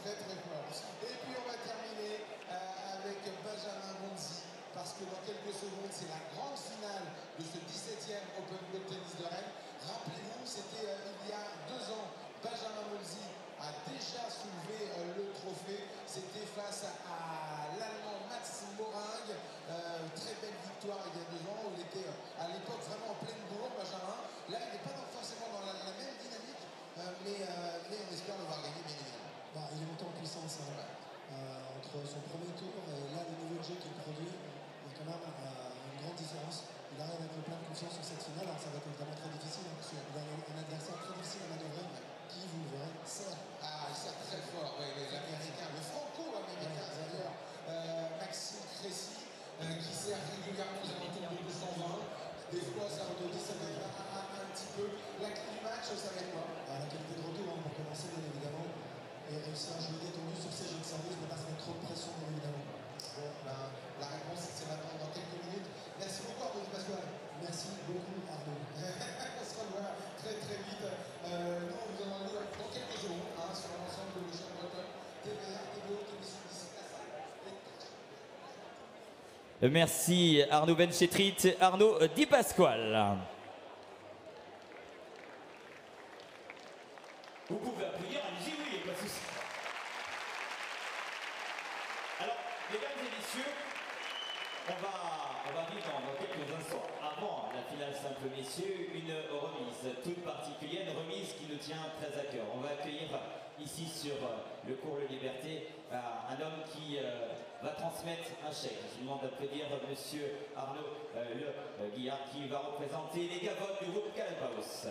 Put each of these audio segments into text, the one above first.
très très fort. Et puis on va terminer avec Benjamin Bonzi, parce que dans quelques secondes, c'est la grande finale de ce 17e Open Globe Tennis de Rennes. Rappelez-vous, c'était il y a 2 ans, Benjamin Bonzi a déjà soulevé le trophée. C'était face à l'Allemand Mats Moringue. Très belle victoire il y a 2 ans. Il était à l'époque vraiment en pleine bourre, Benjamin. Là, il n'est pas forcément dans la même dynamique, mais on espère le voir gagner, bien évidemment. Bah, il est monté en puissance. Hein. Entre son premier tour et là, le niveau de jeu qu'il produit, il y a quand même une grande différence. Il arrive avec plein de confiance sur cette finale. Alors, ça va être évidemment très difficile, hein, parce qu'il a un adversaire très difficile à manœuvrer. Qui, vous le verrez, sert. Ah, il sert très fort, oui, l'américain, le franco-américain d'ailleurs, Maxime Cressy, qui sert régulièrement aux alentours de 220. Des fois, ça redonne, ça va être un petit peu. La clé du match, ça va être quoi? La qualité de retour, hein, pour commencer, bien évidemment. Et réussir à jouer détendu sur ses jeux de service, ne pas se mettre trop de pression, bien évidemment. Bon, ben, la réponse, c'est maintenant dans quelques minutes. Merci beaucoup, Arnaud Pasquale. Merci beaucoup, Arnaud. On se revoit très très vite. Nous, on vous en a dans quelques jours sur l'ensemble de chaînes bretonnes, TVR, TVO, télévision d'ici la salle. Merci Arnaud Benchetrit, Arnaud Di Pasquale. Vous pouvez applaudir, allez-y, oui, pas de souci. Alors, mesdames et messieurs, on va vivre dans quelques instants, avant la finale simple messieurs, une remise toute particulière, une remise qui nous tient très à cœur. On va accueillir ici sur le cours Le Liberté un homme qui va transmettre un chèque. Je vous demande d'applaudir monsieur Arnaud Le Guillard qui va représenter les Gavottes du groupe Galapagos.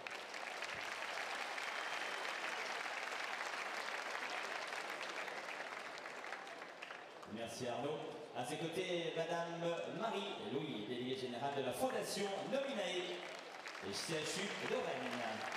Merci Arnaud. À ses côtés, Madame Marie-Louis, déléguée générale de la Fondation Nominae et CHU de Rennes.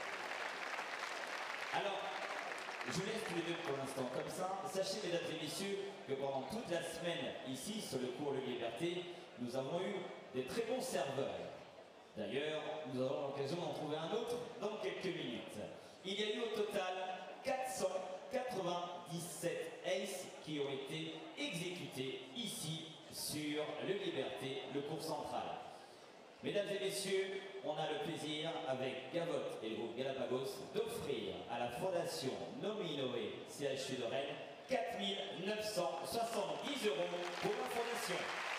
Alors, je vous laisse tous les deux pour l'instant comme ça. Sachez, mesdames et messieurs, que pendant toute la semaine, ici, sur le cours Le Liberté, nous avons eu des très bons serveurs. D'ailleurs, nous aurons l'occasion d'en trouver un autre dans quelques minutes. Il y a eu au total 497 aces qui ont été exécutés ici sur Le Liberté, le cours central. Mesdames et messieurs, on a le plaisir avec Gavotte et le groupe Galapagos d'offrir à la Fondation Nominoé CHU de Rennes 4 970 € pour la Fondation.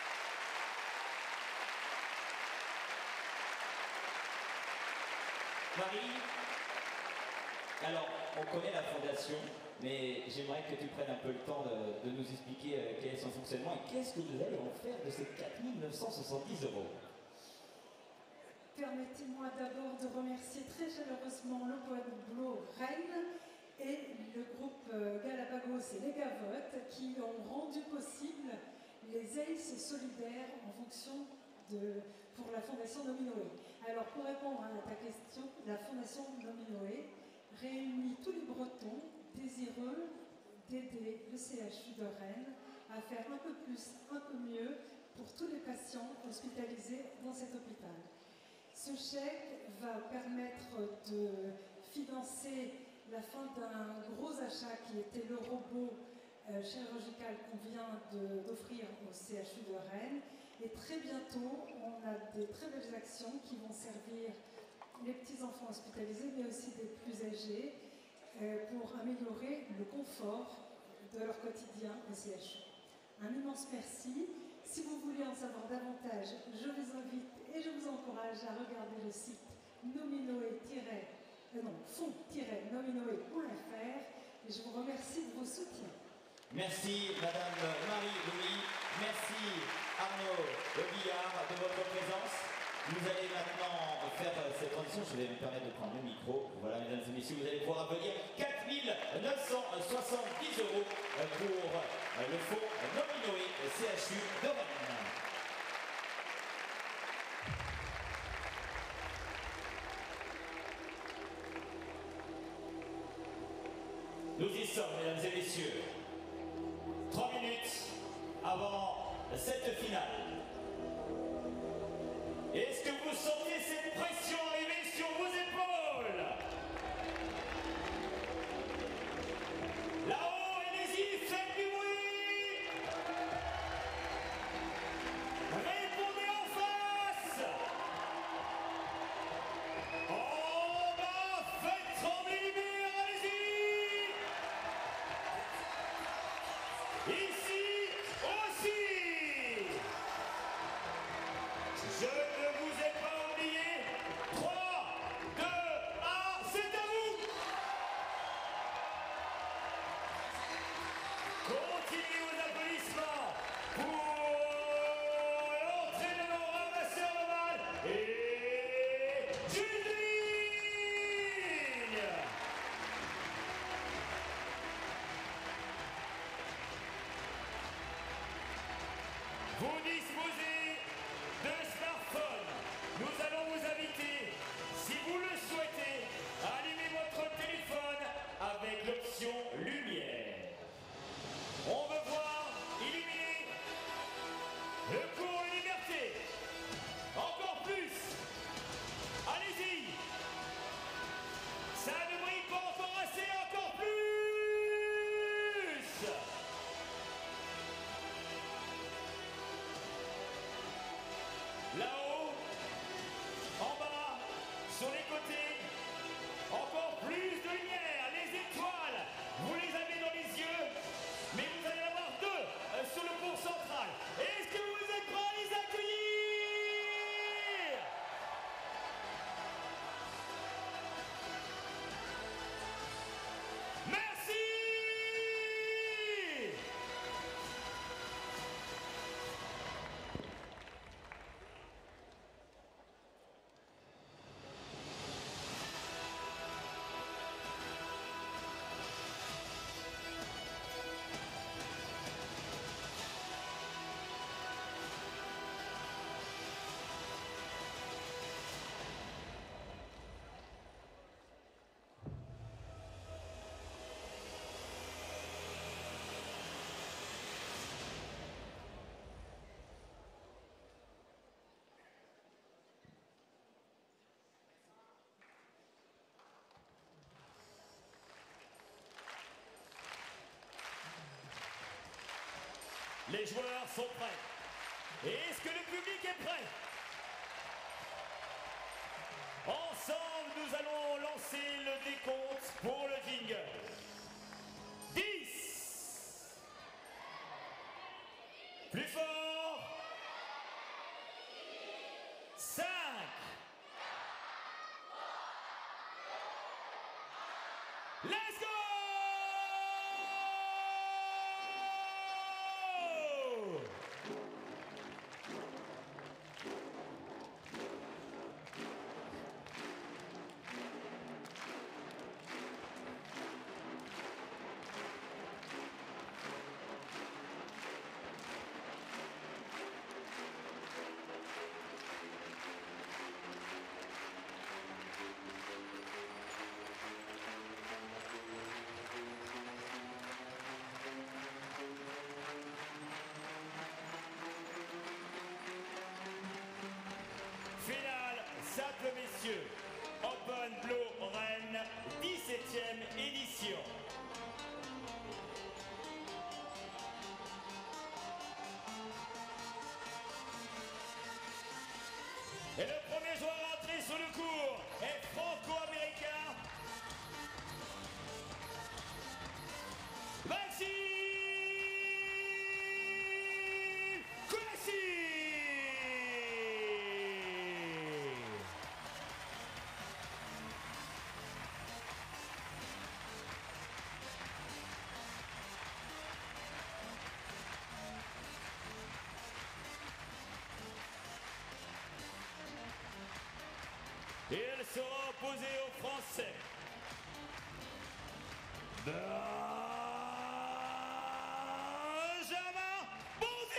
Marie, alors on connaît la Fondation, mais j'aimerais que tu prennes un peu le temps de nous expliquer quel est son fonctionnement et qu'est-ce que vous allez en faire de ces 4 970 €. Permettez-moi d'abord de remercier très chaleureusement l'Open Globe Rennes et le groupe Galapagos et les Gavottes qui ont rendu possible les aces solidaires en fonction pour la Fondation Nominoé. Alors pour répondre à ta question, la Fondation Nominoé réunit tous les Bretons désireux d'aider le CHU de Rennes à faire un peu plus, un peu mieux pour tous les patients hospitalisés dans cet hôpital. Ce chèque va permettre de financer la fin d'un gros achat qui était le robot chirurgical qu'on vient d'offrir au CHU de Rennes. Et très bientôt, on a des très belles actions qui vont servir les petits-enfants hospitalisés, mais aussi des plus âgés, pour améliorer le confort de leur quotidien au CHU. Un immense merci. Si vous voulez en savoir davantage, je vous invite et je vous encourage à regarder le site fond-nominoé.fr et je vous remercie de vos soutiens. Merci Madame Marie-Louis, merci Arnaud Le Guillard de votre présence. Vous allez maintenant faire cette transition, je vais me permettre de prendre le micro. Voilà mesdames et messieurs, vous allez pouvoir applaudir 4 970 € pour le fonds Nominoé CHU de Rennes. Nous y sommes, mesdames et messieurs. 3 minutes avant cette finale. Est-ce que vous sentez cette pression arriver sur vos épaules? Là-haut, Les joueurs sont prêts. Et est-ce que le public est prêt? Ensemble, nous allons lancer le décompte pour le jingle. 10. Plus fort. 5. Let's go! Finale simple messieurs, Open Blow Rennes, 17e édition. Et le premier joueur entré sur le court est franco-américain Maxime Colassi. Et elle sera opposée aux Français. Benjamin Bondy.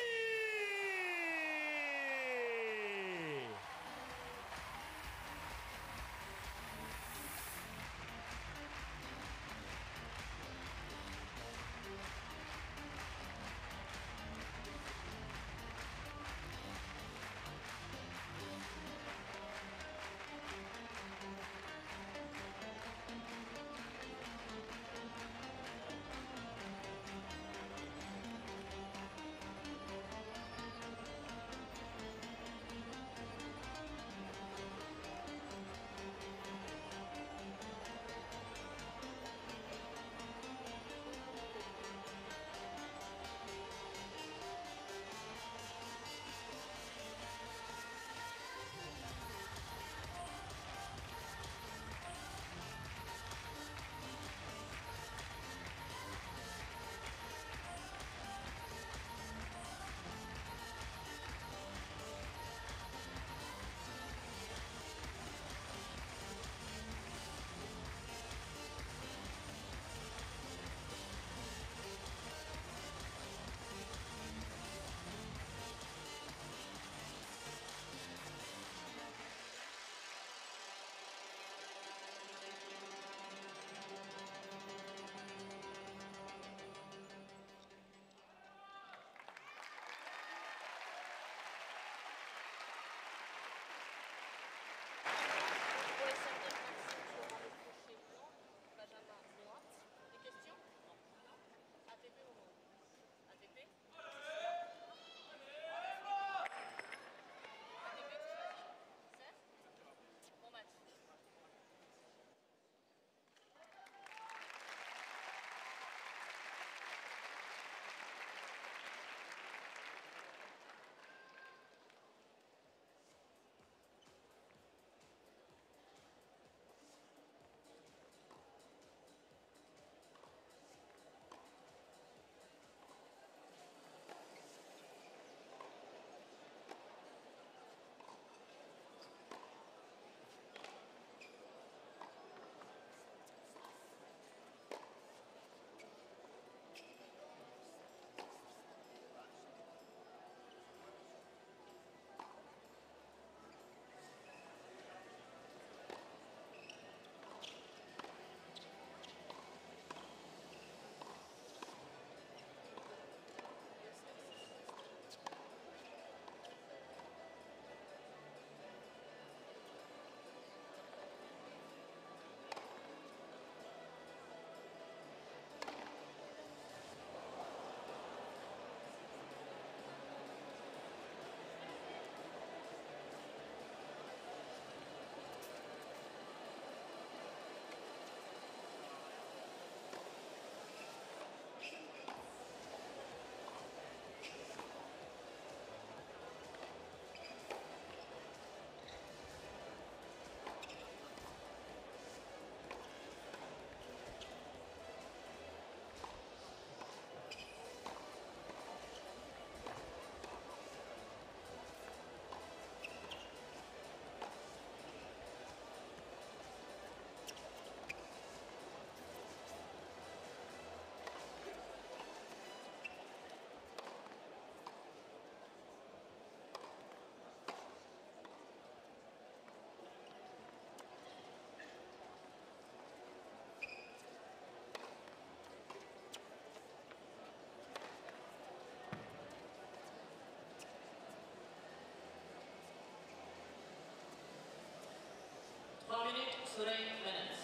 3 minutes.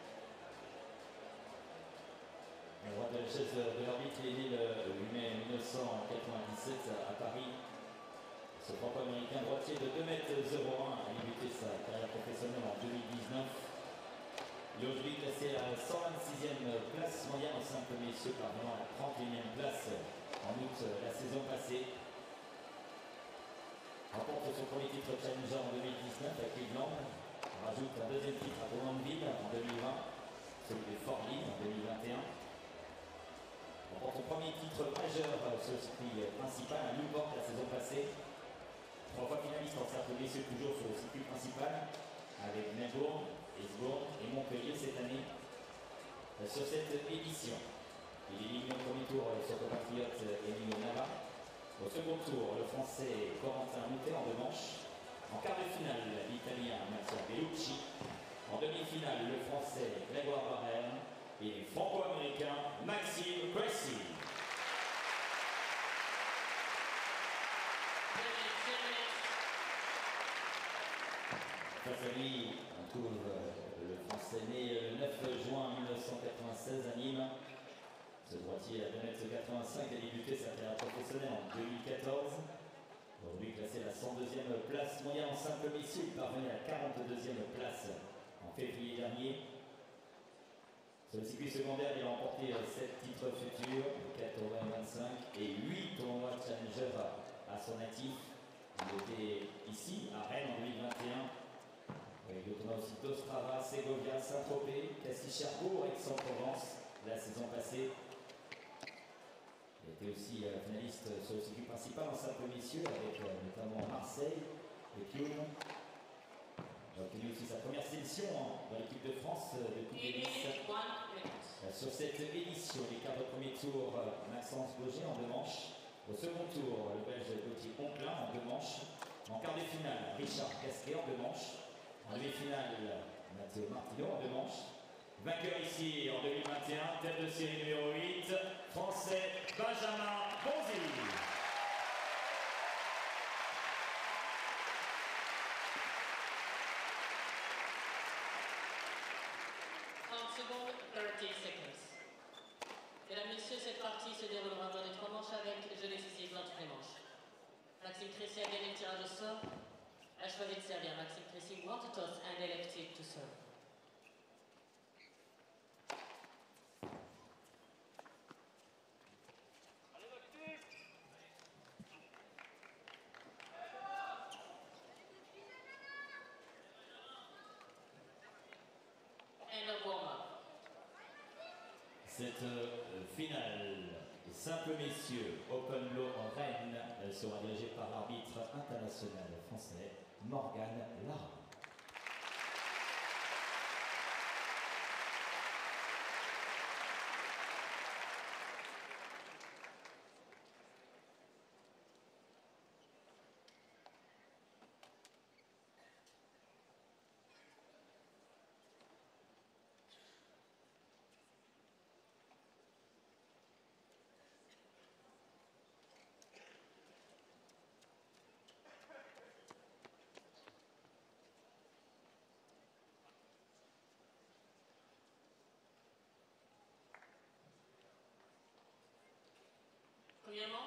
À droite de la chaise de l'arbitre, il est né le 8 mai 1997 à Paris. Ce franco-américain droitier de 2,01 m a débuté sa carrière professionnelle en 2019. Il est aujourd'hui classé à la 126e place mondiale en simple messieurs, parvenant à la 31e place en août la saison passée. Remporte son premier titre challenger en 2019 à Cleveland. Rajoute un deuxième titre à Bougainville en 2020, celui de Fort Lee en 2021. Remporte son premier titre majeur sur le circuit principal à Newport la saison passée. 3 fois finaliste en simple messieurs, toujours sur le circuit principal, avec Melbourne, Esbourne et Montpellier cette année. Sur cette édition, il est éliminé au premier tour son compatriote Emilio Nava. Au second tour, le français Corentin Moutet en 2 manches. En quart de finale, l'italien Mattia Bellucci. En demi-finale, le français Grégoire Barrère et le franco-américain Maxime Cressy. Face à lui, on trouve le français né le 9 juin 1996 à Nîmes. Ce droitier à 2,85 m a débuté sa carrière professionnelle en 2014. Aujourd'hui classé à la 102e place mondiale en simple messieurs, il parvenait à la 42e place en février dernier. Sur le circuit secondaire, il a remporté 7 titres futurs, 4 tournois 25 et 8 tournois challenger à son actif. Il était ici à Rennes en 2021. Avec le tournoi aussi d'Ostrava, Ségovia, Saint-Tropez, Cassis-Cherbourg, Aix-en-Provence la saison passée. Il était aussi finaliste sur le circuit principal en simple messieurs avec notamment Marseille et Pioune. Il a obtenu aussi sa première sélection dans l'équipe de France de Coupe Davis. Sur cette édition, les quarts de premier tour, Maxence Gauger en 2 manches. Au second tour, le Belge Gauthier Onklin en 2 manches. En quart de finale, Richard Gasquet en 2 manches. En demi-finale, Matteo Martino en 2 manches. Vainqueur ici en 2021, tête de série numéro 8, français Benjamin Bonzi. Secondes, 30 seconds. Mesdames, Messieurs, cette partie se déroulera dans les 3 manches avec jeu décisif dans toutes les manches. Maxime Cressy a gagné le tirage au sort. A choisi de servir. Maxime Cressy won to toss and elected to serve. Cette finale simple messieurs Open Law en Rennes sera dirigée par l'arbitre international français Morgane Lara. Première manche.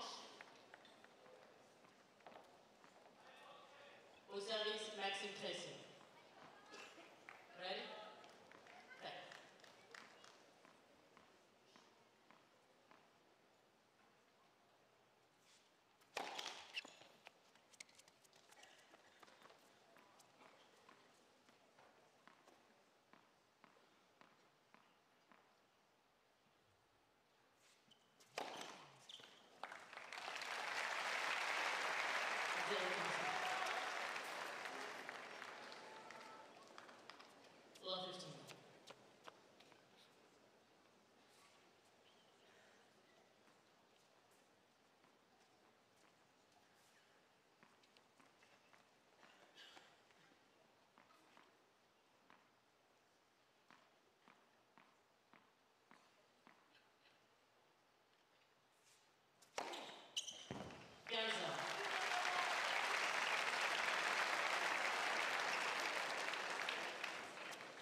Au service, Maxime Cressy. Ready? Play.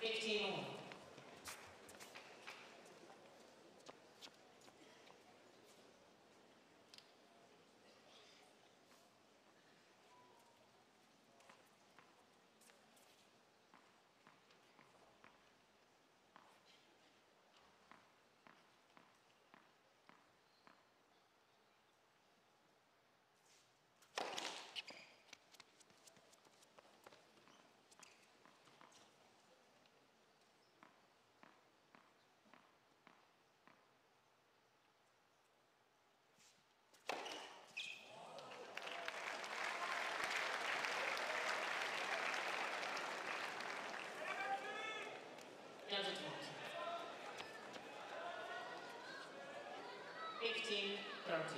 15 more. Down to 20. 15, 30.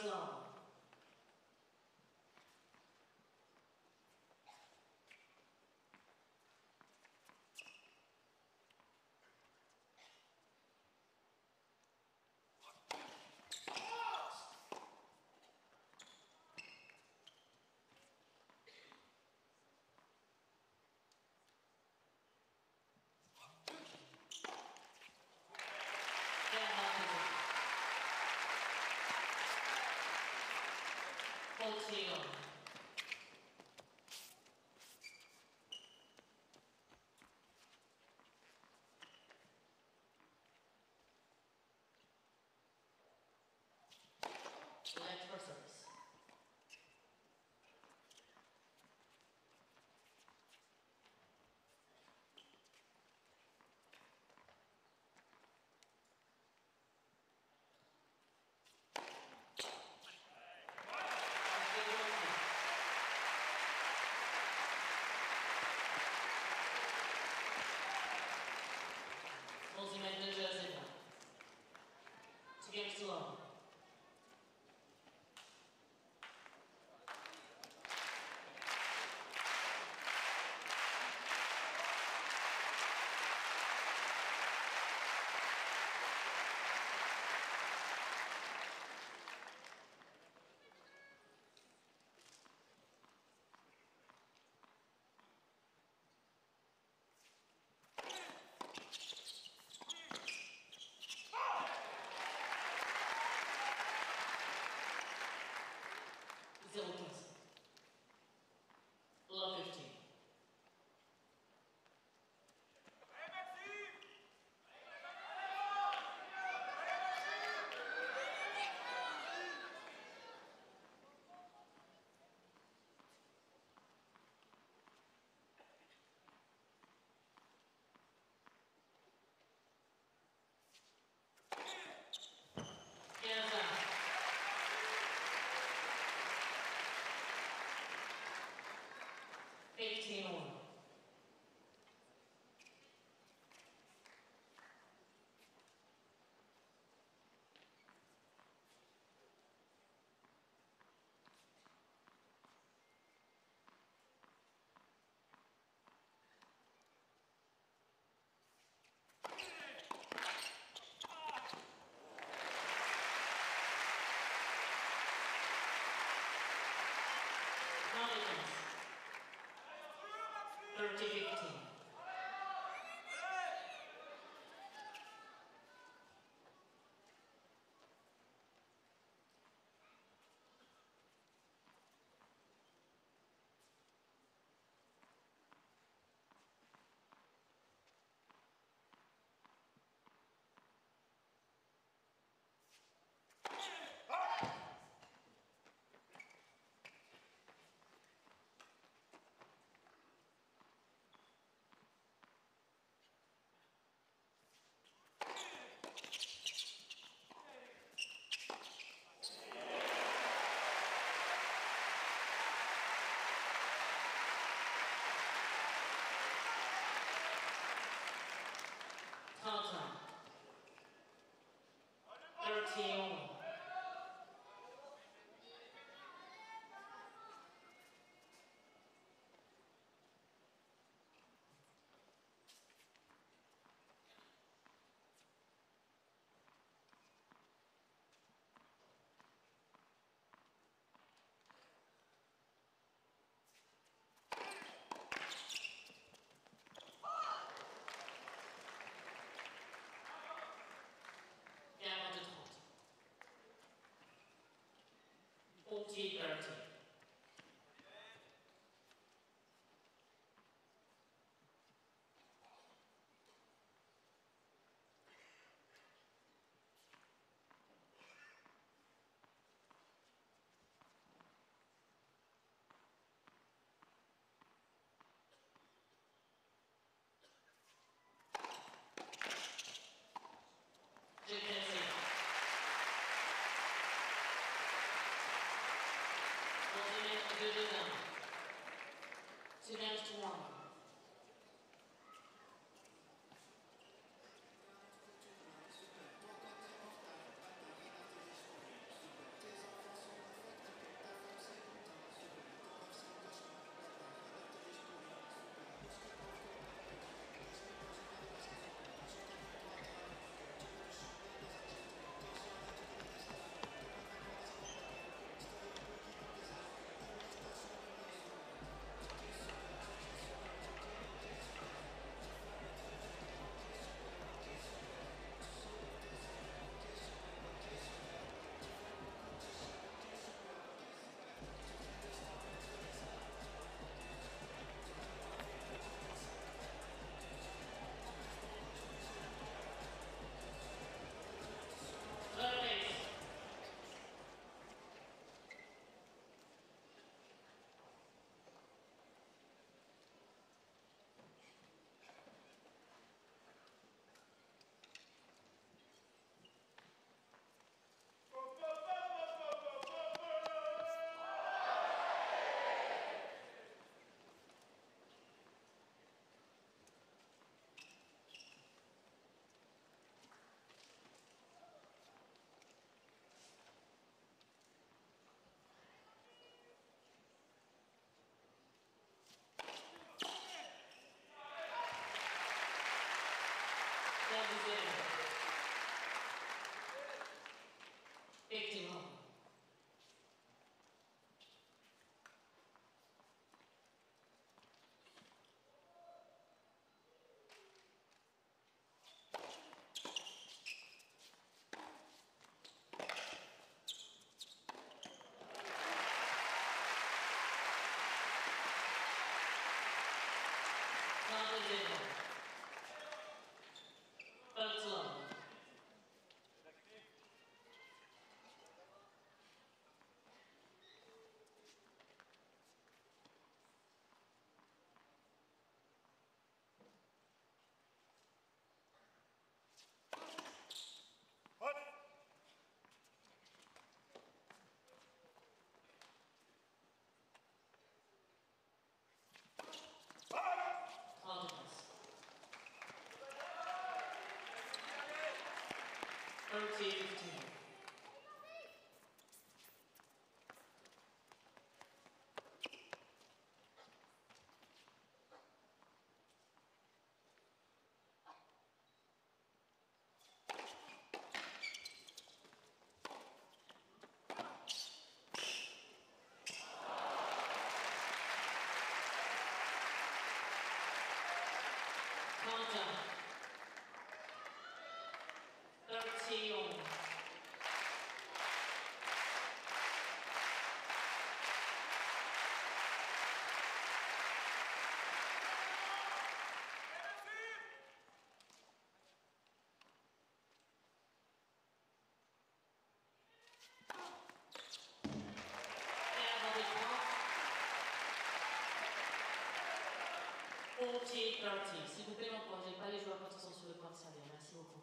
slalom. Teal. Let for service. Multi-man jersey. 2 games to love. Love 15. Kansas. 18-1. Confidence. 30-15. Tom. 13-1. Gamin de 30. 40-30. Jake Hensey. 2 games to 1. 40. S'il vous plaît, n'encouragez pas les joueurs quand ils sont sur le point de servir. Merci beaucoup.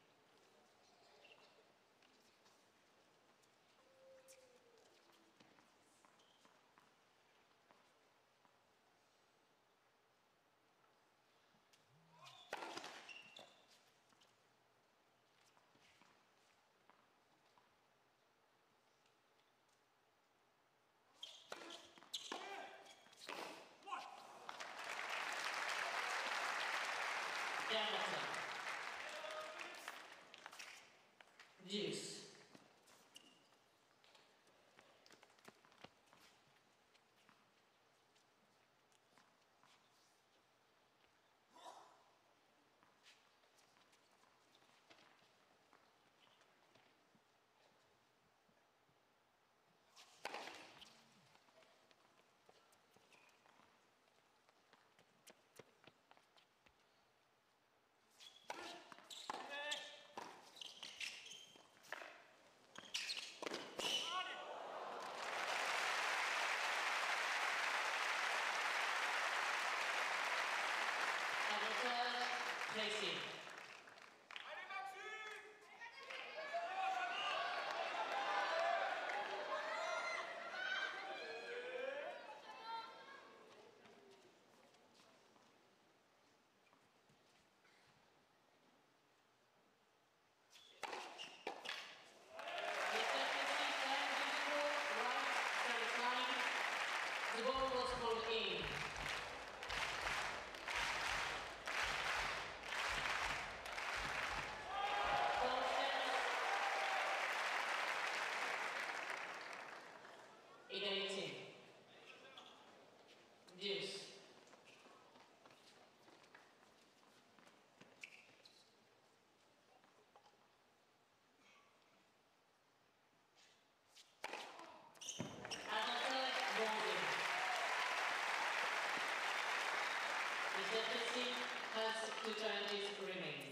Deuce. Tracy. The ball was pulled in. Has two challenges remaining.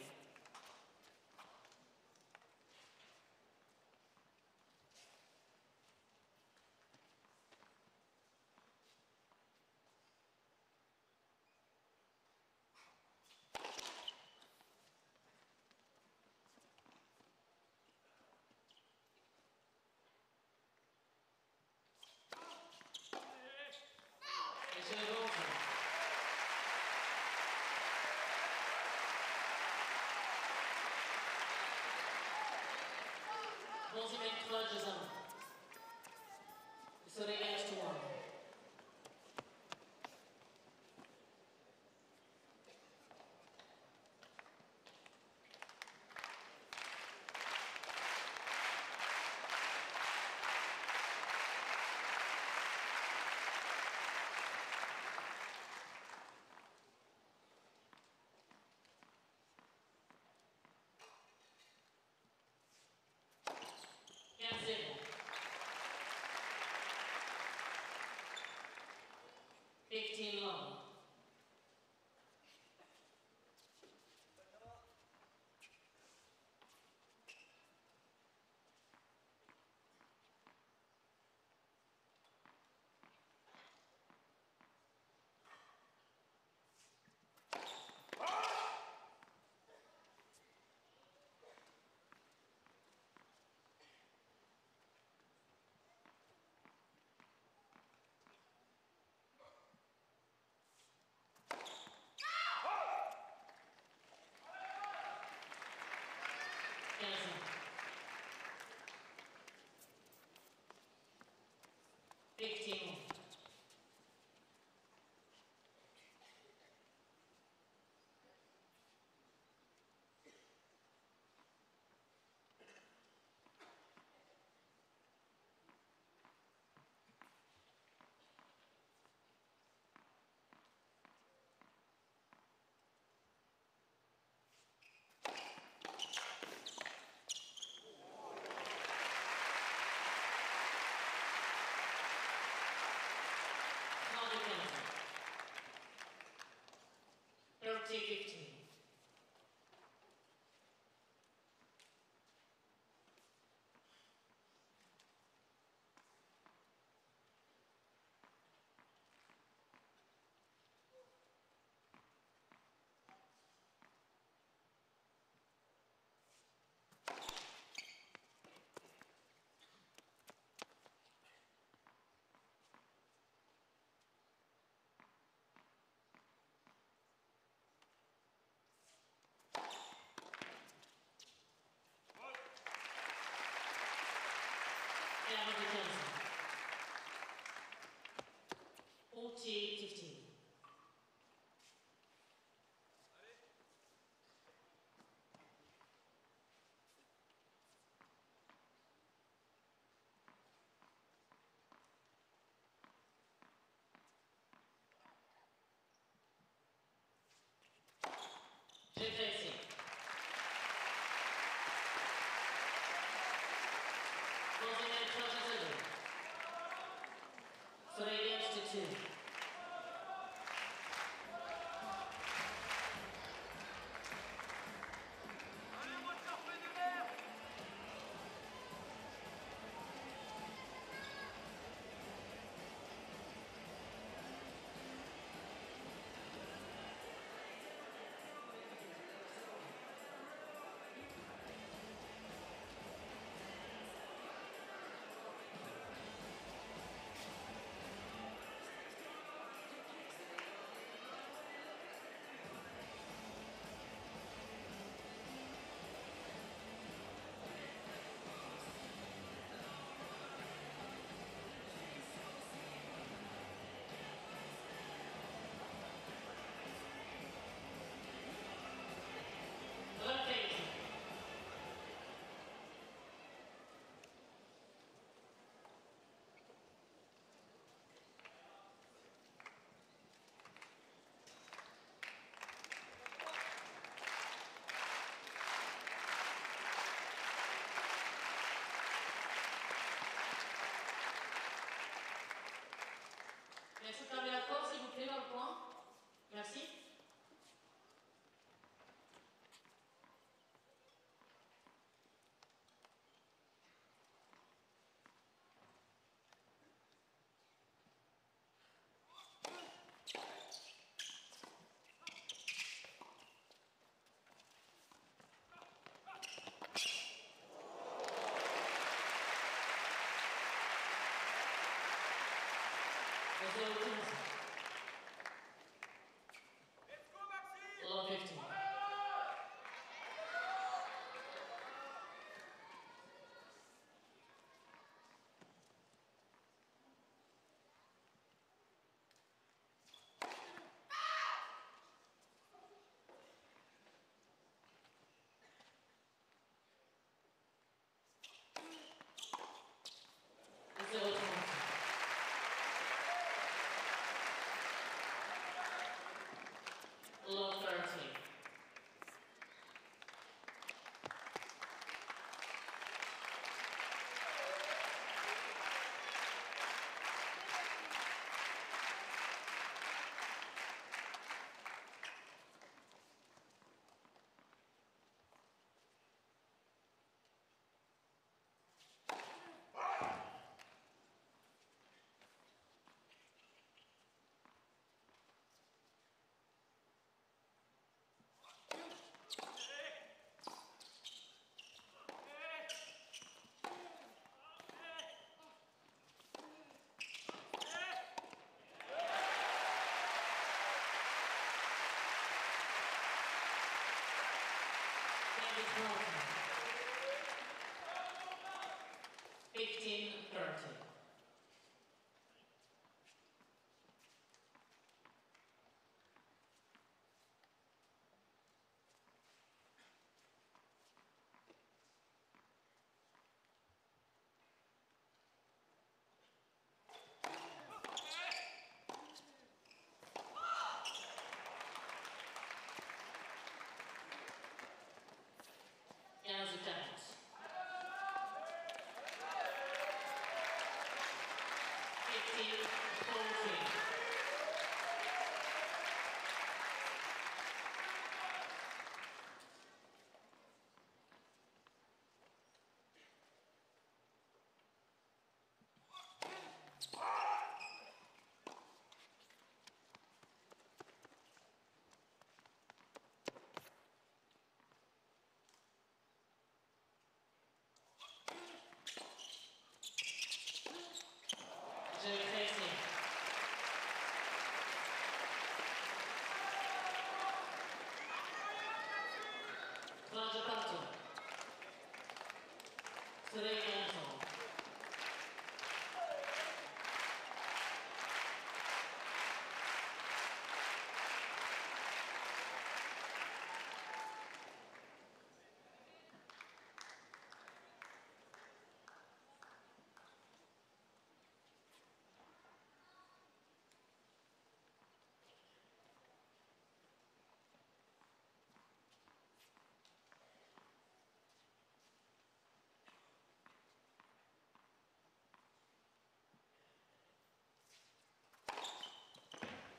Bons e 23 de Zan. So they get to one. Zero. 40-15. J'ai fait ici. Closing in 20 seconds. Floridians to 2. Merci, fermez la porte, s'il vous plaît, dans le coin. Merci. Long 15.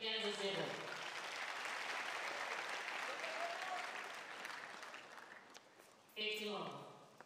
15-0. Excellent.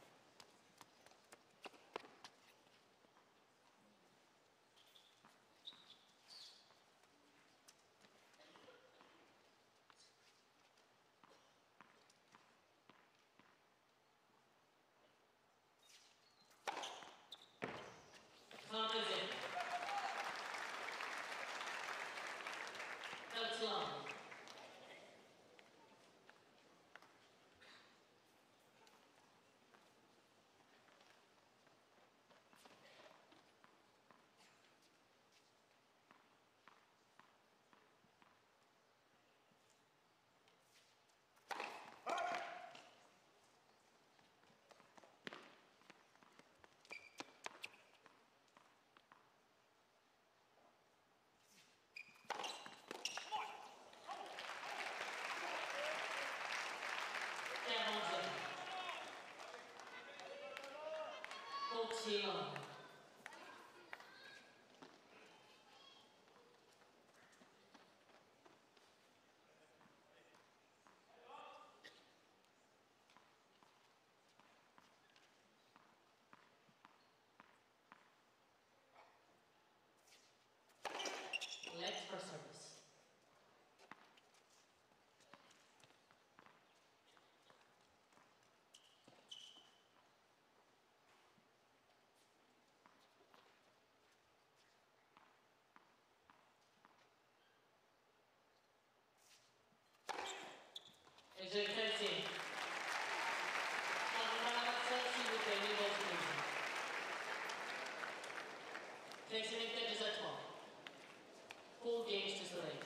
Let's for service. Et je qualifié. S'il vous plaît, niveau flexibilité des atouts. Full games to select.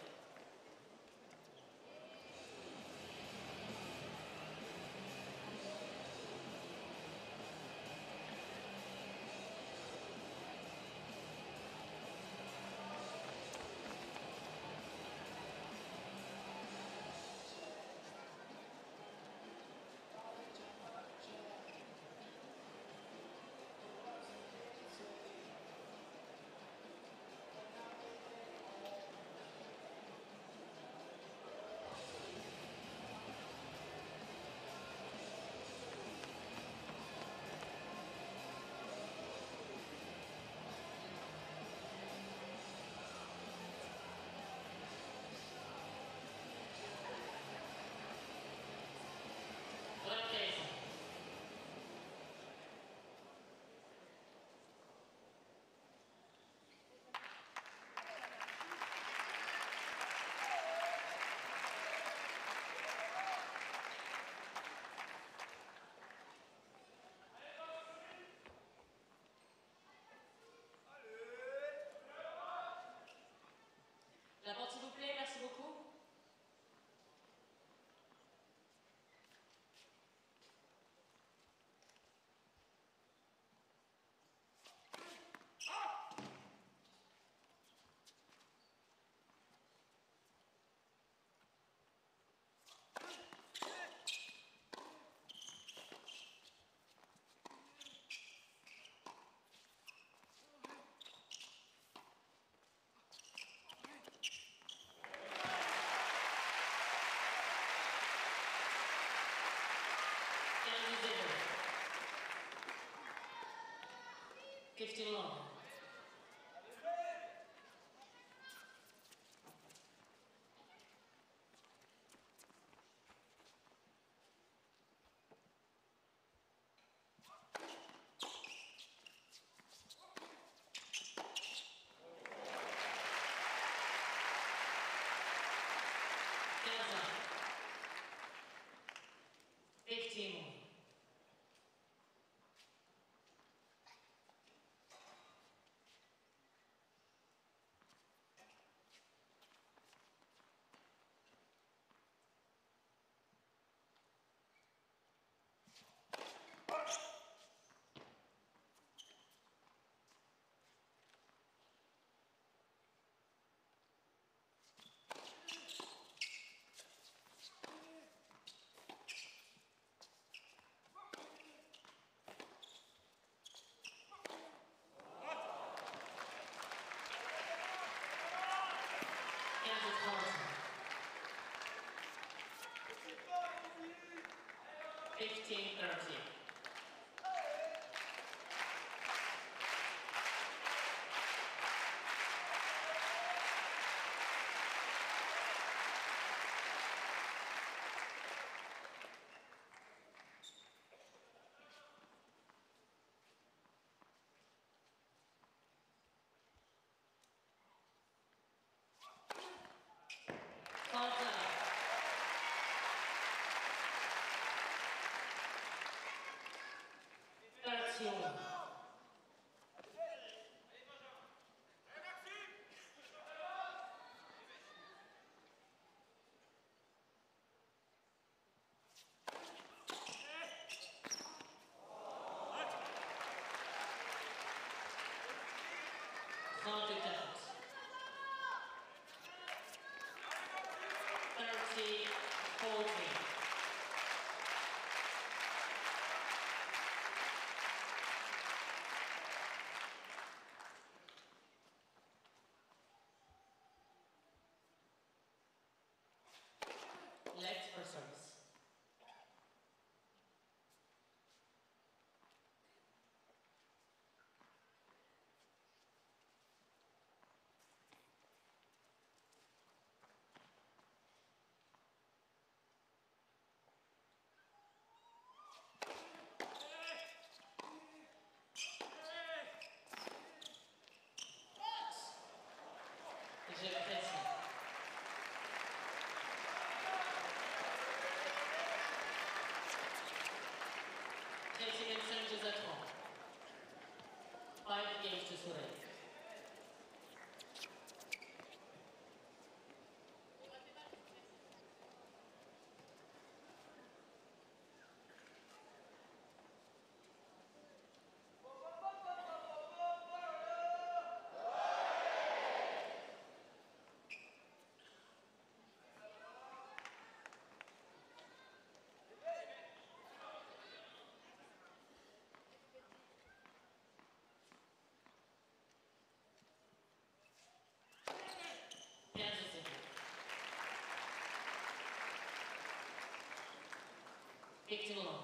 La porte s'il vous plaît, merci beaucoup. 15-30. Left for service. Jeu précis. 25 jeux à 3. 5 games to Soleil. Victim alone.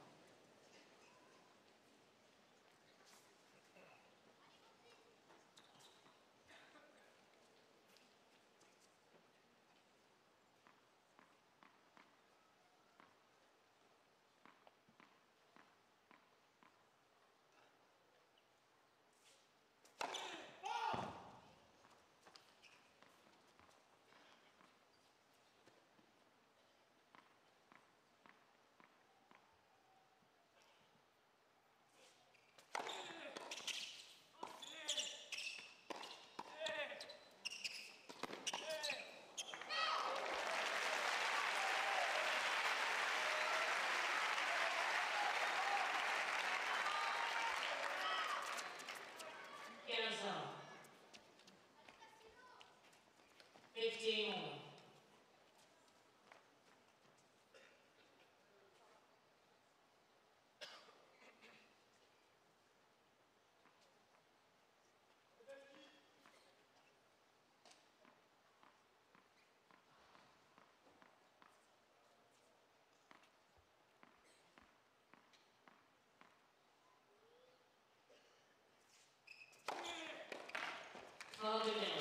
Follow the minutes.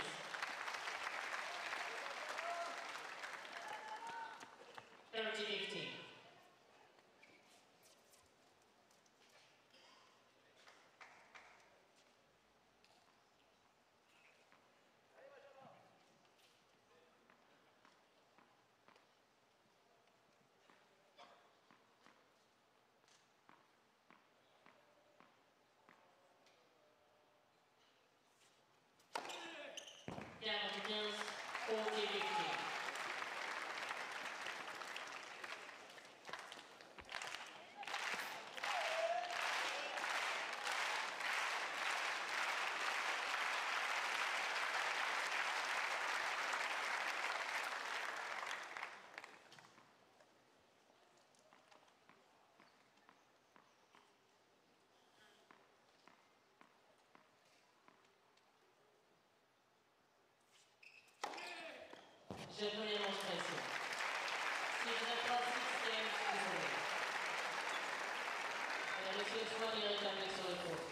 Je peux les montrer ici. Si vous êtes pas 6 games, désolé. Monsieur Swan est rétabli sur le court.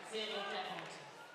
0,40.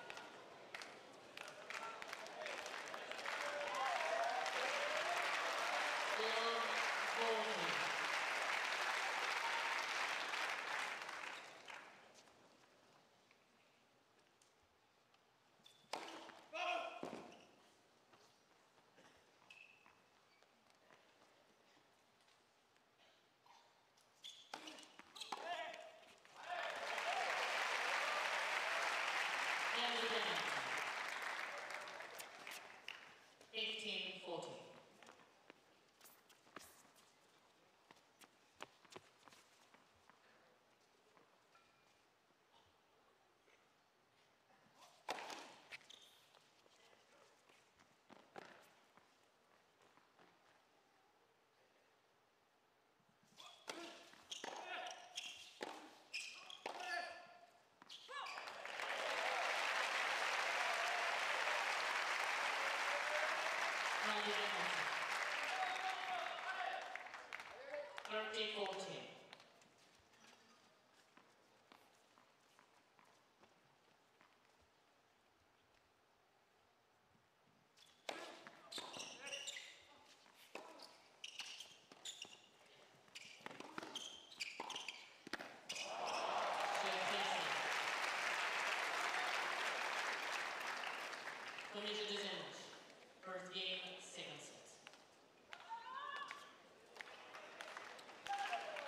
Premier jeu deuxième manche. First game, second set.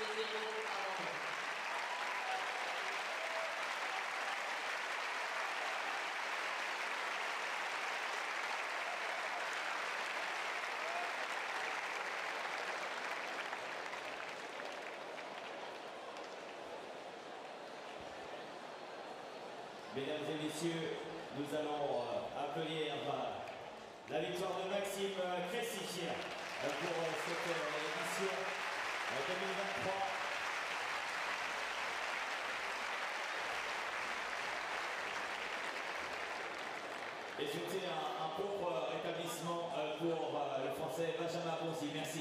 0 abandon. Mesdames et messieurs, nous allons applaudir la victoire de Maxime Cressy pour cette édition 2023. Et souhaiter un pauvre rétablissement pour le Français Benjamin Bonzi. Merci.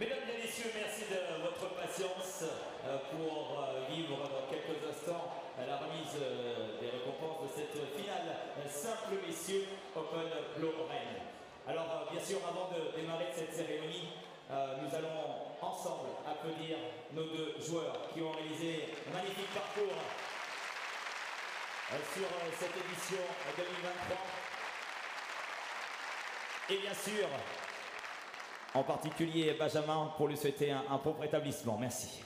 Mesdames et messieurs, merci de votre patience pour vivre dans quelques instants la remise des récompenses de cette finale simple messieurs Open Blow Rennes. Alors bien sûr, avant de démarrer cette cérémonie, nous allons ensemble applaudir nos deux joueurs qui ont réalisé un magnifique parcours sur cette édition 2023. Et bien sûr, en particulier Benjamin, pour lui souhaiter un prompt rétablissement. Merci.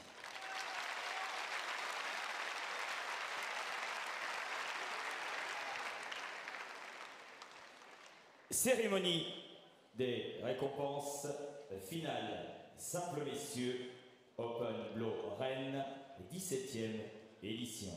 Cérémonie des récompenses finales simple messieurs Open Blow Rennes, 17e édition.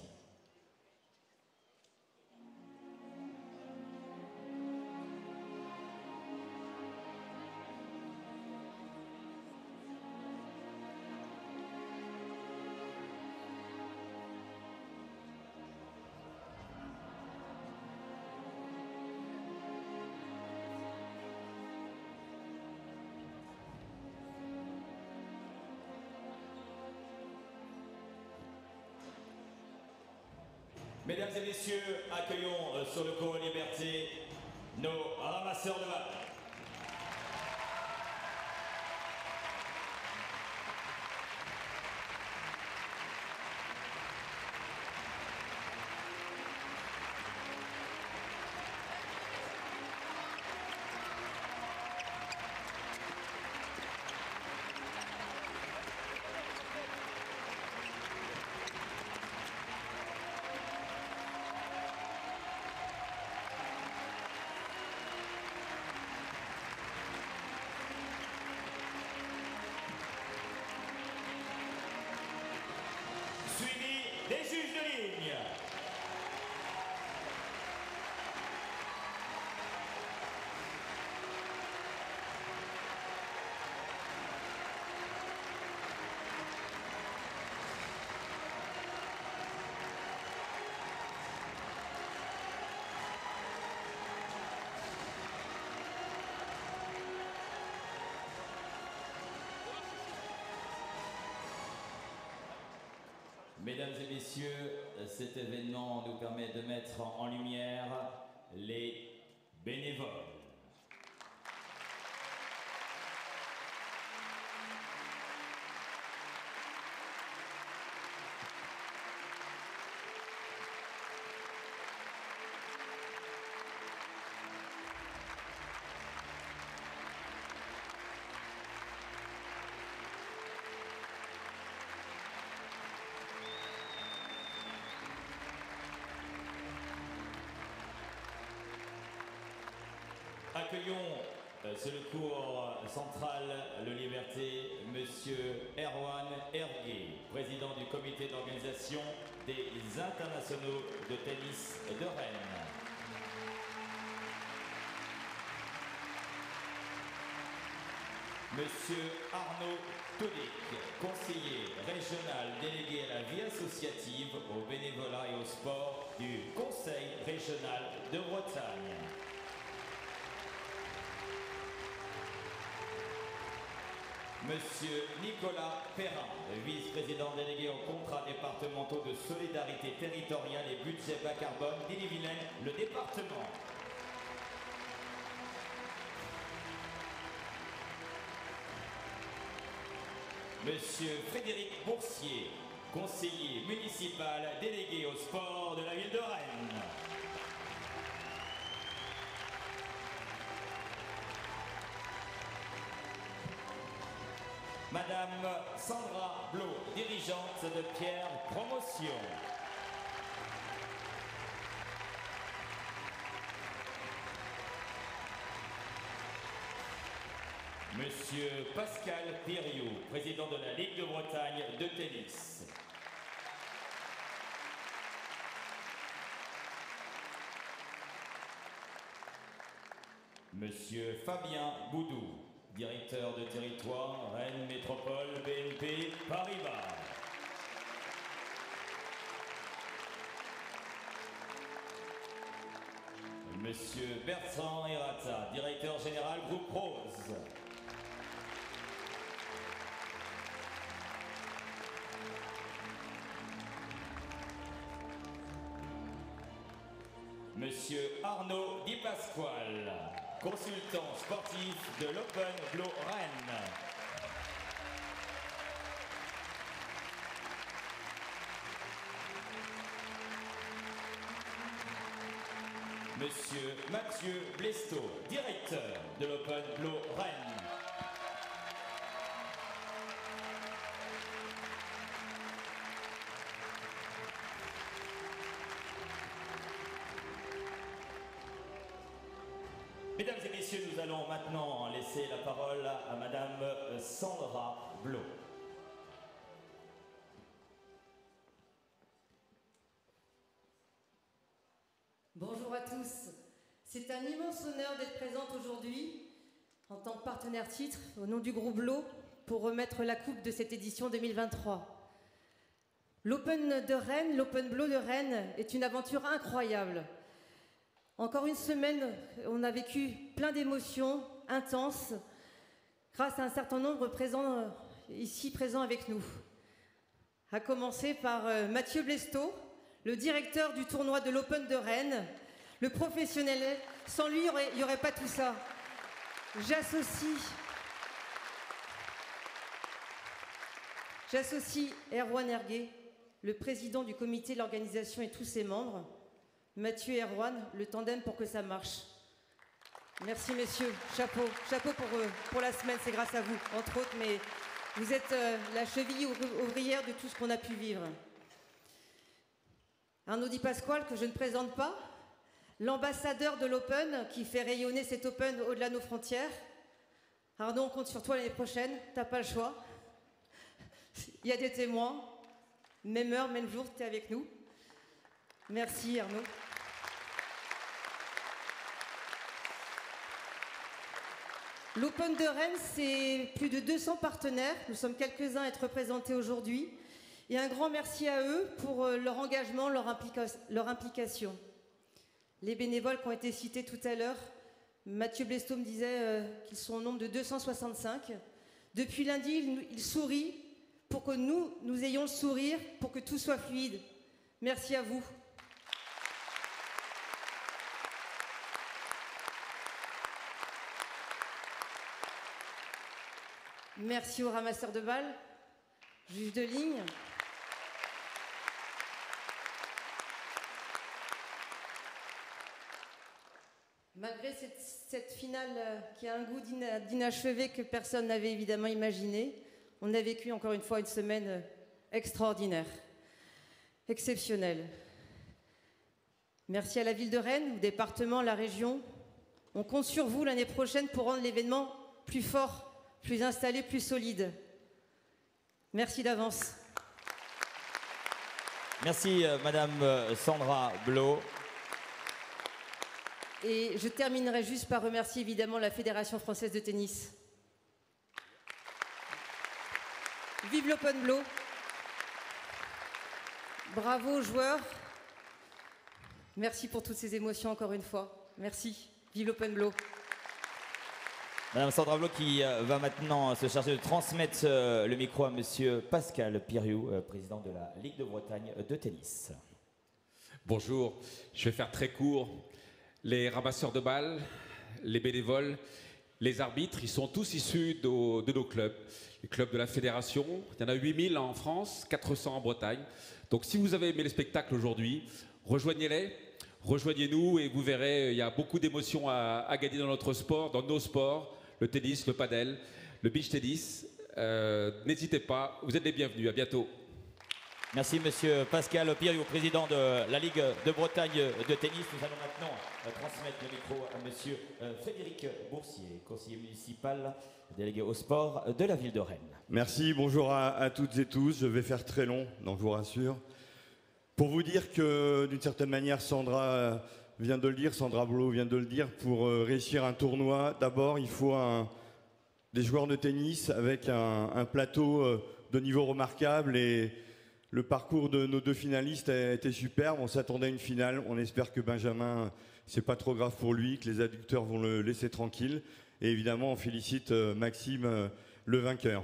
Mesdames et messieurs, accueillons sur le cours Liberté nos ramasseurs de balles. Suivi des juges de ligne. Mesdames et messieurs, cet événement nous permet de mettre en lumière les bénévoles. Accueillons sur le cours central Le Liberté, Monsieur Erwan Erguet, président du comité d'organisation des internationaux de tennis de Rennes. Monsieur Arnaud Todic, conseiller régional délégué à la vie associative, au bénévolat et au sport du Conseil régional de Bretagne. Monsieur Nicolas Perrin, vice-président délégué aux contrats départementaux de solidarité territoriale et budget bas carbone d'Ille-et-Vilaine, le département. Monsieur Frédéric Boursier, conseiller municipal délégué au sport de la ville de Rennes. Madame Sandra Blo, dirigeante de Pierre Promotion. Monsieur Pascal Piriou, président de la Ligue de Bretagne de tennis. Monsieur Fabien Boudou, directeur de territoire, Rennes Métropole, BNP Paribas. Monsieur Bertrand Herata, directeur général Groupe Rose. Monsieur Arnaud Di Pasquale, consultant sportif de l'Open Blow Rennes. Monsieur Mathieu Blesto, directeur de l'Open Blow Rennes. Mesdames et messieurs, nous allons maintenant laisser la parole à Madame Sandra Blo. Bonjour à tous. C'est un immense honneur d'être présente aujourd'hui en tant que partenaire titre au nom du groupe Blo pour remettre la coupe de cette édition 2023. L'Open de Rennes, l'Open Blow de Rennes est une aventure incroyable. Encore une semaine, on a vécu plein d'émotions intenses grâce à un certain nombre ici présents avec nous. À commencer par Mathieu Blesto, le directeur du tournoi de l'Open de Rennes, le professionnel. Sans lui, il n'y aurait pas tout ça. J'associe Erwan Erguet, le président du comité de l'organisation et tous ses membres. Mathieu et Erwan, le tandem pour que ça marche. Merci messieurs, chapeau pour la semaine, c'est grâce à vous, entre autres, mais vous êtes la cheville ouvrière de tout ce qu'on a pu vivre. Arnaud Di Pasquale, que je ne présente pas, l'ambassadeur de l'Open qui fait rayonner cet Open au-delà de nos frontières. Arnaud, on compte sur toi l'année prochaine, t'as pas le choix. Il y a des témoins, même heure, même jour, tu es avec nous. Merci Arnaud. L'Open de Rennes, c'est plus de 200 partenaires. Nous sommes quelques-uns à être représentés aujourd'hui. Et un grand merci à eux pour leur engagement, leur implication. Les bénévoles qui ont été cités tout à l'heure, Mathieu Blesto me disait qu'ils sont au nombre de 265. Depuis lundi, ils sourient pour que nous ayons le sourire, pour que tout soit fluide. Merci à vous. Merci aux ramasseurs de balles, juges de ligne. Malgré cette finale qui a un goût d'inachevé que personne n'avait évidemment imaginé, on a vécu encore une fois une semaine extraordinaire, exceptionnelle. Merci à la ville de Rennes, au département, la région. On compte sur vous l'année prochaine pour rendre l'événement plus fort, plus installé, plus solide. Merci d'avance. Merci Madame Sandra Blo. Et je terminerai juste par remercier évidemment la Fédération française de tennis. Vive l'Open Blow. Bravo aux joueurs. Merci pour toutes ces émotions encore une fois. Merci. Vive l'Open Blow. Madame Sandra Blo qui va maintenant se charger de transmettre le micro à Monsieur Pascal Piriou, président de la Ligue de Bretagne de tennis. Bonjour, je vais faire très court. Les ramasseurs de balles, les bénévoles, les arbitres, ils sont tous issus de nos clubs. Les clubs de la fédération, il y en a 8000 en France, 400 en Bretagne. Donc si vous avez aimé les spectacles aujourd'hui, rejoignez-les, rejoignez-nous et vous verrez, il y a beaucoup d'émotions à gagner dans notre sport, dans nos sports, le tennis, le padel, le beach tennis. N'hésitez pas, vous êtes les bienvenus, à bientôt. Merci Monsieur Pascal Piriou, président de la Ligue de Bretagne de tennis. Nous allons maintenant transmettre le micro à Monsieur Frédéric Boursier, conseiller municipal délégué au sport de la ville de Rennes. Merci, bonjour à toutes et tous. Je vais faire très long, donc je vous rassure. Pour vous dire que d'une certaine manière, Sandra vient de le dire, Sandra Blo vient de le dire, pour réussir un tournoi, d'abord il faut des joueurs de tennis avec un plateau de niveau remarquable et le parcours de nos deux finalistes a été superbe. On s'attendait à une finale. On espère que Benjamin, c'est pas trop grave pour lui, que les adducteurs vont le laisser tranquille. Et évidemment, on félicite Maxime, le vainqueur.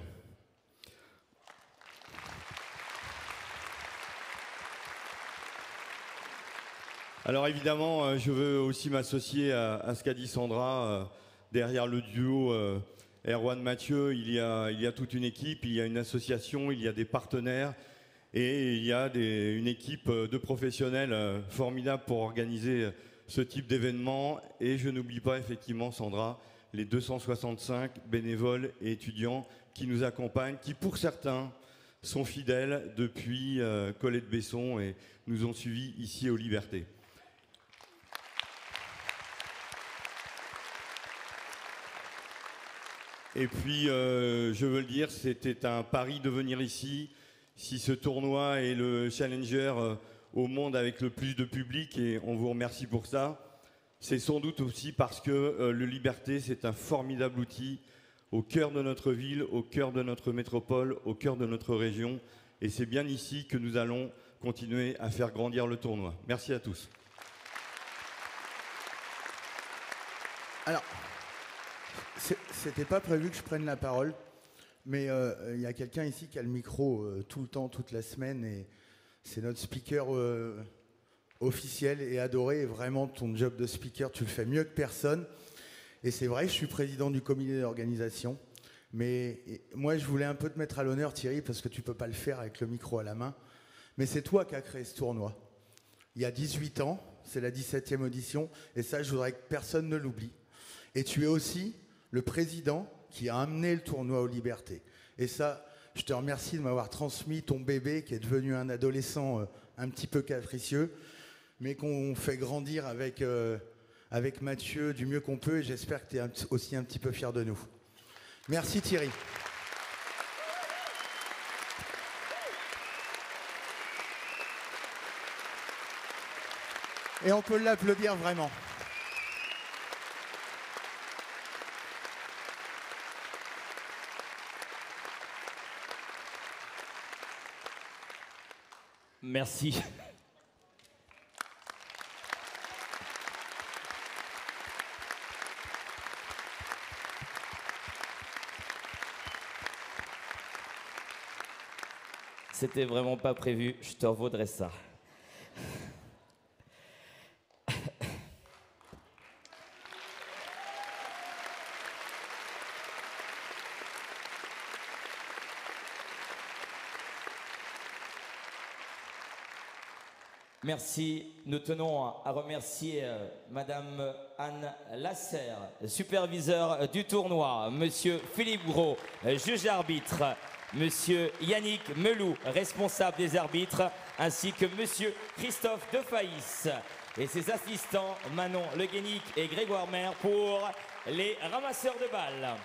Alors évidemment, je veux aussi m'associer à ce qu'a dit Sandra. Derrière le duo Erwan-Mathieu, il y a toute une équipe, il y a une association, il y a des partenaires et il y a une équipe de professionnels formidables pour organiser ce type d'événement. Et je n'oublie pas effectivement, Sandra, les 265 bénévoles et étudiants qui nous accompagnent, qui pour certains sont fidèles depuis Colette-Besson et nous ont suivis ici aux Libertés. Et puis, je veux le dire, c'était un pari de venir ici. Si ce tournoi est le challenger au monde avec le plus de public, et on vous remercie pour ça, c'est sans doute aussi parce que le Liberté, c'est un formidable outil au cœur de notre ville, au cœur de notre métropole, au cœur de notre région. Et c'est bien ici que nous allons continuer à faire grandir le tournoi. Merci à tous. Alors, c'était pas prévu que je prenne la parole, mais il y a quelqu'un ici qui a le micro tout le temps, toute la semaine, et c'est notre speaker officiel et adoré. Et vraiment, ton job de speaker, tu le fais mieux que personne. Et c'est vrai, je suis président du comité d'organisation, mais moi, je voulais un peu te mettre à l'honneur, Thierry, parce que tu peux pas le faire avec le micro à la main. Mais c'est toi qui as créé ce tournoi. Il y a 18 ans, c'est la 17e audition, et ça, je voudrais que personne ne l'oublie. Et tu es aussi le président qui a amené le tournoi aux Libertés. Et ça, je te remercie de m'avoir transmis ton bébé qui est devenu un adolescent un petit peu capricieux, mais qu'on fait grandir avec Mathieu du mieux qu'on peut, et j'espère que tu es aussi un petit peu fier de nous. Merci Thierry. Et on peut l'applaudir vraiment. Merci. C'était vraiment pas prévu, je te revaudrais ça. Merci. Nous tenons à remercier Madame Anne Lasserre, superviseur du tournoi, Monsieur Philippe Gros, juge arbitre, Monsieur Yannick Melou, responsable des arbitres, ainsi que Monsieur Christophe Defaïs et ses assistants Manon Le Guénic et Grégoire Maire pour les ramasseurs de balles.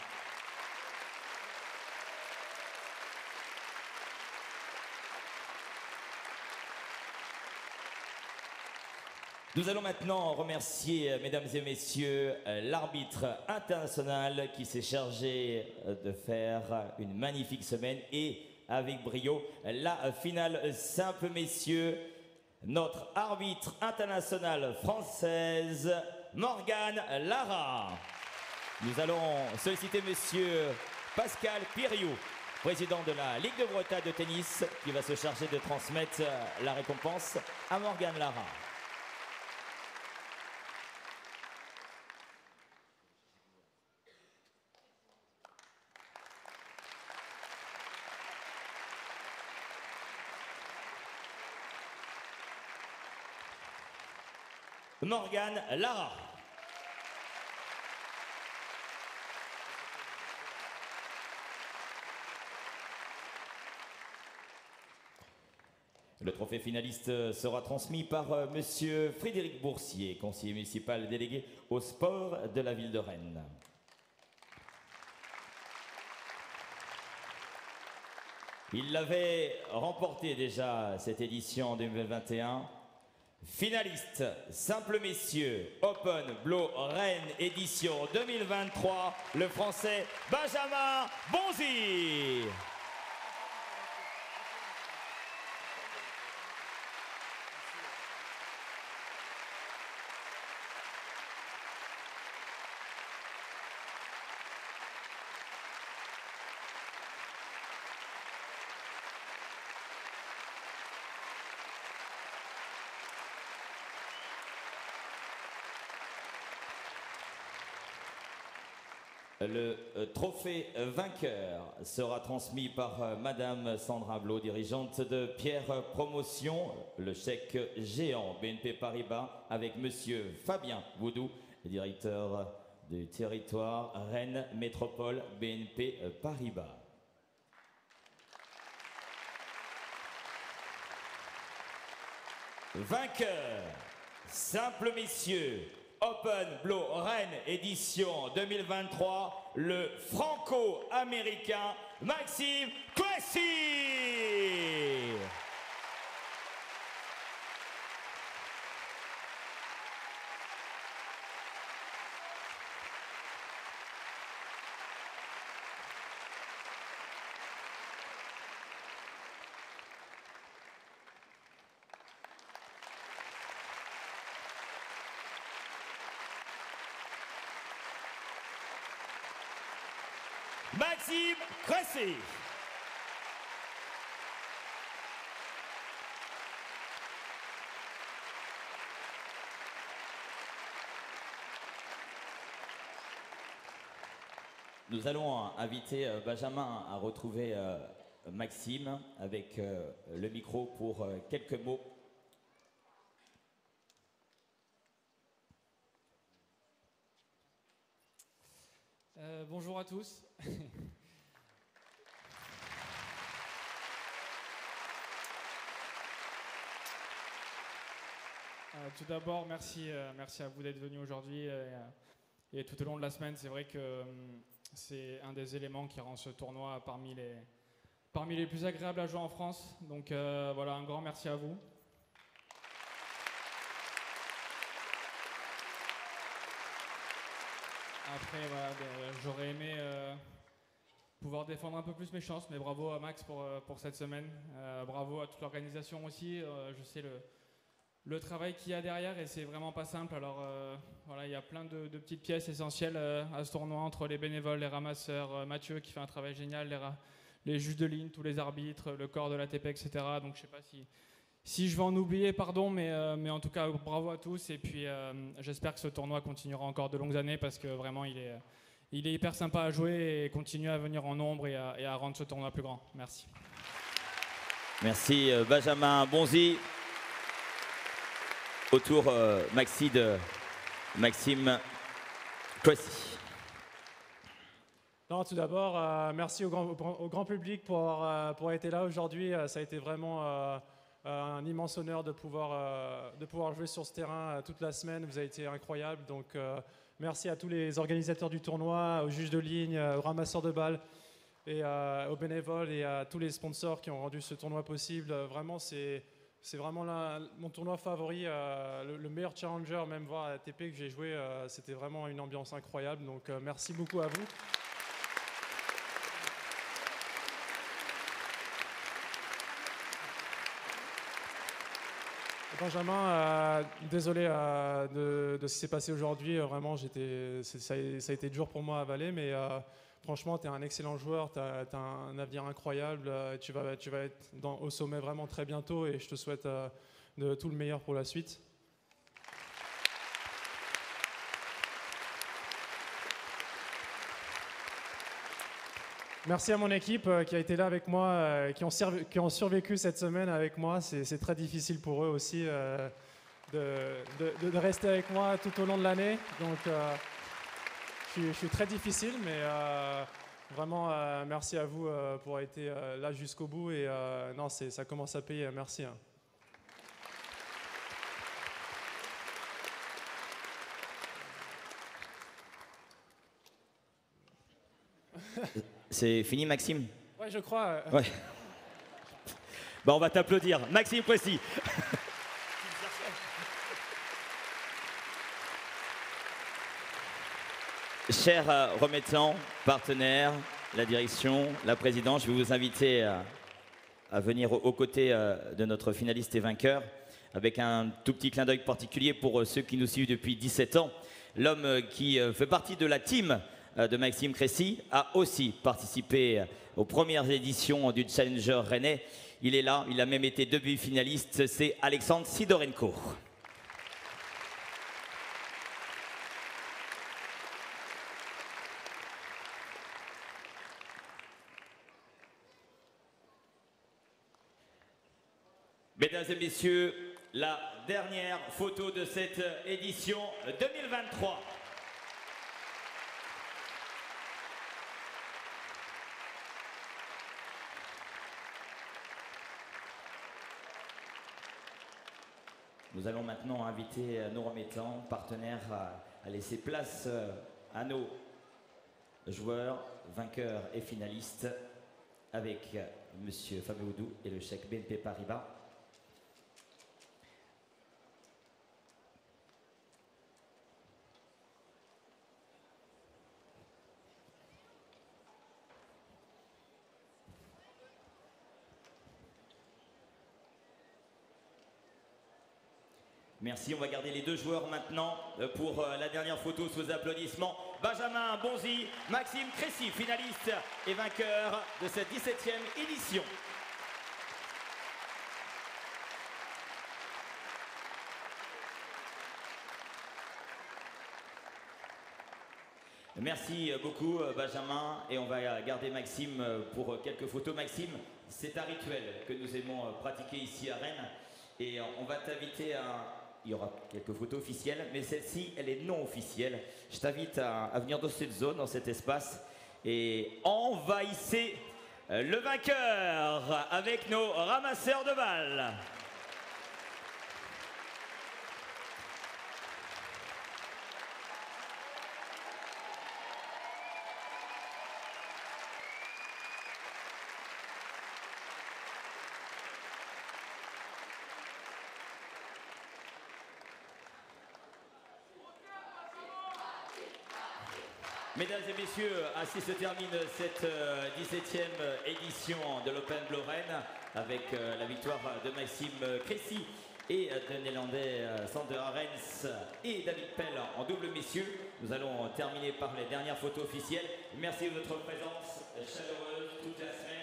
Nous allons maintenant remercier, mesdames et messieurs, l'arbitre international qui s'est chargé de faire une magnifique semaine et avec brio la finale simple messieurs, notre arbitre international française, Morgane Lara. Nous allons solliciter monsieur Pascal Piriou, président de la Ligue de Bretagne de tennis, qui va se charger de transmettre la récompense à Morgane Lara. Morgane Lara. Le trophée finaliste sera transmis par monsieur Frédéric Boursier, conseiller municipal délégué au sport de la ville de Rennes. Il l'avait remporté déjà cette édition en 2021. Finaliste, simple messieurs, Open Blow Rennes édition 2023, le français Benjamin Bonzi. Le trophée vainqueur sera transmis par Madame Sandra Blot, dirigeante de Pierre Promotion, le chèque géant BNP Paribas, avec Monsieur Fabien Boudou, directeur du territoire Rennes Métropole BNP Paribas. Vainqueur, simple messieurs, Open Blow Rennes édition 2023, le franco-américain Maxime Cressy. Maxime Cressy. Nous allons inviter Benjamin à retrouver Maxime avec le micro pour quelques mots. Bonjour à tous. Tout d'abord, merci à vous d'être venus aujourd'hui et tout au long de la semaine. C'est vrai que c'est un des éléments qui rend ce tournoi parmi les plus agréables à jouer en France. Donc voilà, un grand merci à vous. Après, voilà, j'aurais aimé pouvoir défendre un peu plus mes chances, mais bravo à Max pour cette semaine. Bravo à toute l'organisation aussi. Je sais le travail qu'il y a derrière et c'est vraiment pas simple. Alors voilà, il y a plein de petites pièces essentielles à ce tournoi, entre les bénévoles, les ramasseurs, Mathieu qui fait un travail génial, les juges de ligne, tous les arbitres, le corps de l'ATP, etc. Donc je sais pas si je vais en oublier, pardon, mais en tout cas, bravo à tous. Et puis, j'espère que ce tournoi continuera encore de longues années parce que vraiment, il est hyper sympa à jouer et continue à venir en nombre et à rendre ce tournoi plus grand. Merci. Merci Benjamin Bonzi. Autour Maxime Cressy. Non, tout d'abord, merci au grand public pour avoir été là aujourd'hui. Ça a été vraiment un immense honneur de pouvoir jouer sur ce terrain toute la semaine. Vous avez été incroyables. Donc, merci à tous les organisateurs du tournoi, aux juges de ligne, aux ramasseurs de balles, et aux bénévoles et à tous les sponsors qui ont rendu ce tournoi possible. Vraiment, c'est vraiment mon tournoi favori, le meilleur challenger, même voir à ATP que j'ai joué. C'était vraiment une ambiance incroyable. Donc, merci beaucoup à vous. Benjamin, désolé de ce qui s'est passé aujourd'hui. Vraiment, ça a été dur pour moi à avaler, mais franchement, tu es un excellent joueur, tu as un avenir incroyable. Tu vas être au sommet vraiment très bientôt et je te souhaite de tout le meilleur pour la suite. Merci à mon équipe qui a été là avec moi, qui ont survécu cette semaine avec moi. C'est très difficile pour eux aussi de rester avec moi tout au long de l'année. Donc, je suis très difficile, mais vraiment, merci à vous pour avoir été là jusqu'au bout. Et non, ça commence à payer. Merci. Hein. C'est fini, Maxime? Ouais, je crois. Ouais. Bon, on va t'applaudir. Maxime Cressy. Chers remettants, partenaires, la direction, la présidente, je vais vous inviter à venir aux côtés de notre finaliste et vainqueur, avec un tout petit clin d'œil particulier pour ceux qui nous suivent depuis 17 ans. L'homme qui fait partie de la team de Maxime Cressy a aussi participé aux premières éditions du Challenger rennais. Il est là, il a même été demi-finaliste, c'est Alexandre Sidorenko. et messieurs, la dernière photo de cette édition 2023. Nous allons maintenant inviter nos remettants, partenaires, à laisser place à nos joueurs, vainqueurs et finalistes, avec Monsieur Fameoudou et le chèque BNP Paribas. Merci, on va garder les deux joueurs maintenant pour la dernière photo sous vos applaudissements. Benjamin Bonzi, Maxime Crécy, finaliste et vainqueur de cette 17e édition. Merci beaucoup Benjamin, et on va garder Maxime pour quelques photos. Maxime, c'est un rituel que nous aimons pratiquer ici à Rennes, et on va t'inviter à... Il y aura quelques photos officielles, mais celle-ci, elle est non officielle. Je t'invite à venir dans cette zone, dans cet espace, et envahissez le vainqueur avec nos ramasseurs de balles. Mesdames et messieurs, ainsi se termine cette 17e édition de l'Open Blow Rennes avec la victoire de Maxime Crécy et de Néerlandais Sander Arens et David Pell en double messieurs. Nous allons terminer par les dernières photos officielles. Merci de votre présence chaleureuse toute la semaine.